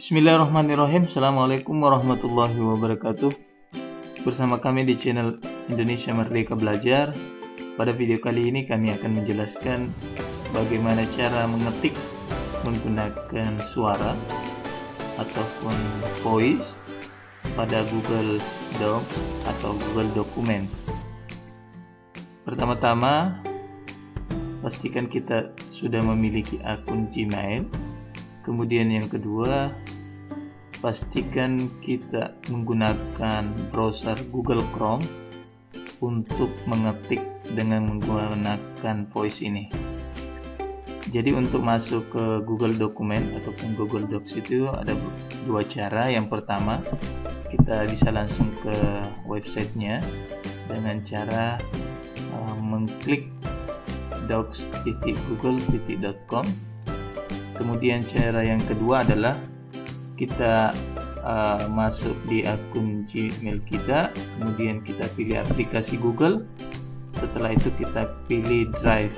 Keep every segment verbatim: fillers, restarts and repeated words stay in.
Bismillahirrahmanirrahim. Assalamualaikum warahmatullahi wabarakatuh. Bersama kami di channel Indonesia Merdeka Belajar. Pada video kali ini kami akan menjelaskan bagaimana cara mengetik menggunakan suara ataupun voice pada Google Docs atau Google Dokumen. Pertama-tama, pastikan kita sudah memiliki akun Gmail. Kemudian yang kedua, pastikan kita menggunakan browser Google Chrome untuk mengetik dengan menggunakan voice ini. Jadi untuk masuk ke Google Dokumen ataupun Google Docs itu ada dua cara. Yang pertama, kita bisa langsung ke websitenya dengan cara uh, mengklik docs titik google titik com. Kemudian cara yang kedua adalah kita uh, masuk di akun Gmail kita, kemudian kita pilih aplikasi Google. Setelah itu kita pilih Drive.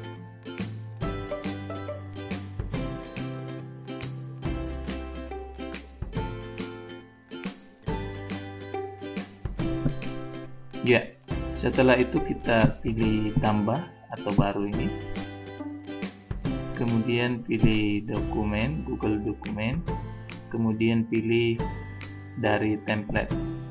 Ya, setelah itu kita pilih tambah atau baru ini. Kemudian pilih dokumen, Google Dokumen, kemudian pilih dari template.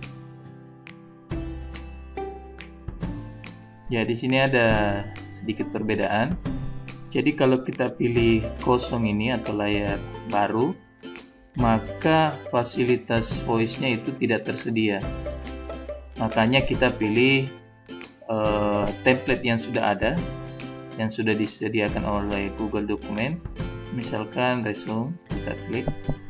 Ya, di sini ada sedikit perbedaan. Jadi kalau kita pilih kosong ini atau layar baru, maka fasilitas voice-nya itu tidak tersedia. Makanya kita pilih uh, template yang sudah ada, yang sudah disediakan oleh Google Dokumen. Misalkan resume, kita klik.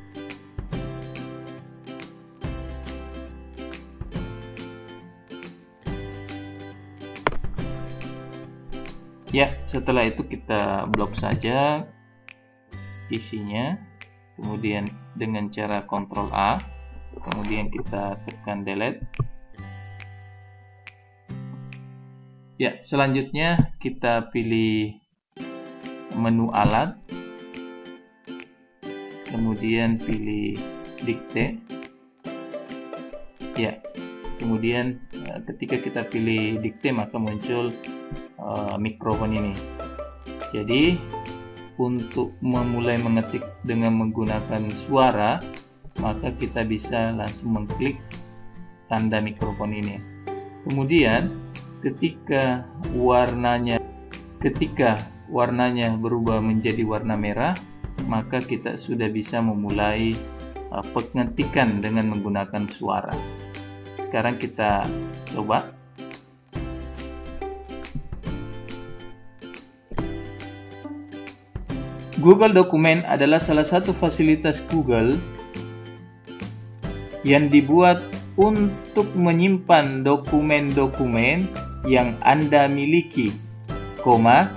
Ya, setelah itu kita blok saja isinya. Kemudian dengan cara Ctrl A, kemudian kita tekan delete. Ya, selanjutnya kita pilih menu alat, kemudian pilih dikte. Ya, kemudian ketika kita pilih dikte maka muncul uh, mikrofon ini. Jadi untuk memulai mengetik dengan menggunakan suara, maka kita bisa langsung mengklik tanda mikrofon ini. Kemudian ketika warnanya ketika warnanya berubah menjadi warna merah, maka kita sudah bisa memulai uh, pengetikan dengan menggunakan suara. Sekarang kita coba. Google Dokumen adalah salah satu fasilitas Google yang dibuat untuk menyimpan dokumen-dokumen yang Anda miliki, koma,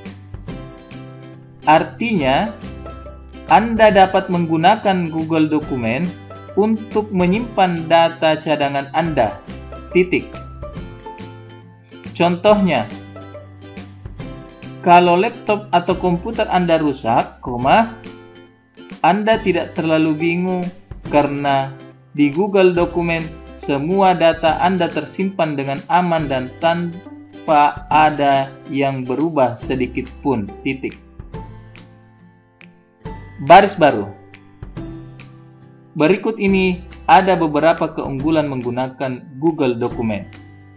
artinya Anda dapat menggunakan Google Dokumen untuk menyimpan data cadangan Anda, titik. Contohnya, kalau laptop atau komputer Anda rusak, koma, Anda tidak terlalu bingung karena di Google Dokumen semua data Anda tersimpan dengan aman dan tanpa ada yang berubah sedikit pun, titik. Baris baru. Berikut ini ada beberapa keunggulan menggunakan Google Dokumen.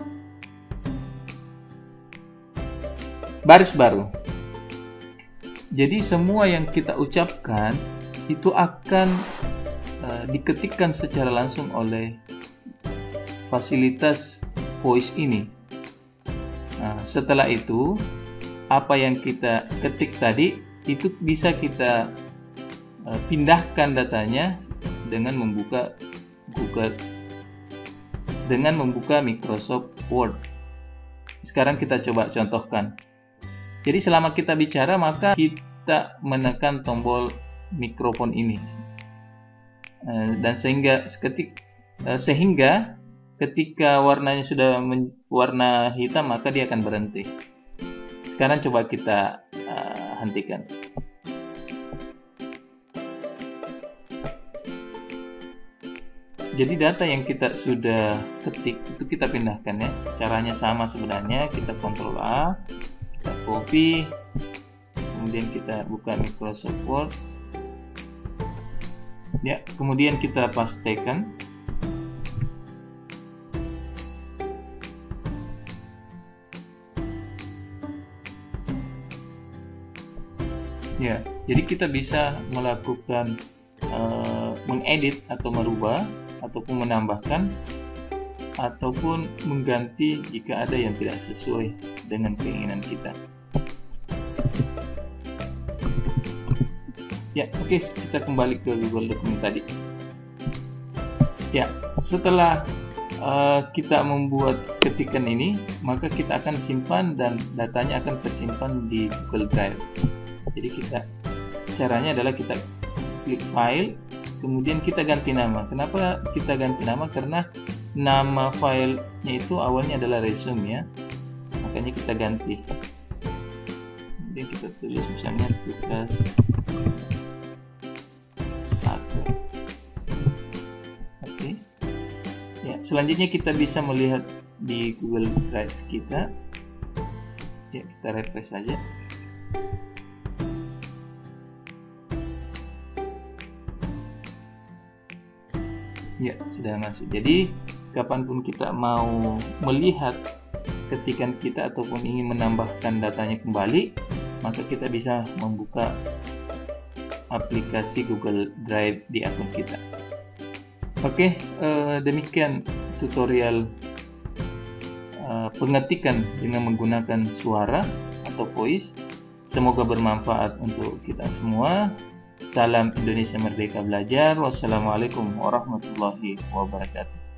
Baris baru. Jadi semua yang kita ucapkan itu akan uh, diketikkan secara langsung oleh fasilitas voice ini. Nah, setelah itu apa yang kita ketik tadi itu bisa kita uh, pindahkan datanya dengan membuka Google dengan membuka Microsoft Word. Sekarang kita coba contohkan. Jadi selama kita bicara maka kita menekan tombol mikrofon ini, uh, dan sehingga seketik uh, sehingga ketika warnanya sudah warna hitam maka dia akan berhenti. Sekarang coba kita uh, hentikan. jadi data yang kita sudah ketik itu kita pindahkan ya. Caranya sama sebenarnya, kita Ctrl A, kita copy, kemudian kita buka Microsoft Word ya, kemudian kita pastekan. Ya, jadi kita bisa melakukan uh, mengedit atau merubah ataupun menambahkan ataupun mengganti jika ada yang tidak sesuai dengan keinginan kita. Ya, oke, okay, kita kembali ke Google Document tadi. Ya, setelah uh, kita membuat ketikan ini, maka kita akan simpan dan datanya akan tersimpan di Google Drive. Jadi kita caranya adalah kita klik file, kemudian kita ganti nama. Kenapa kita ganti nama? Karena nama filenya itu awalnya adalah resume ya, makanya kita ganti. Kemudian kita tulis misalnya tugas satu. Oke. Ya, selanjutnya kita bisa melihat di Google Drive kita. Ya, kita refresh saja. Ya, sudah masuk. Jadi kapanpun kita mau melihat ketikan kita ataupun ingin menambahkan datanya kembali, maka kita bisa membuka aplikasi Google Drive di akun kita. Oke, eh, demikian tutorial eh, pengetikan dengan menggunakan suara atau voice. Semoga bermanfaat untuk kita semua. Salam Indonesia Merdeka Belajar. Wassalamualaikum warahmatullahi wabarakatuh.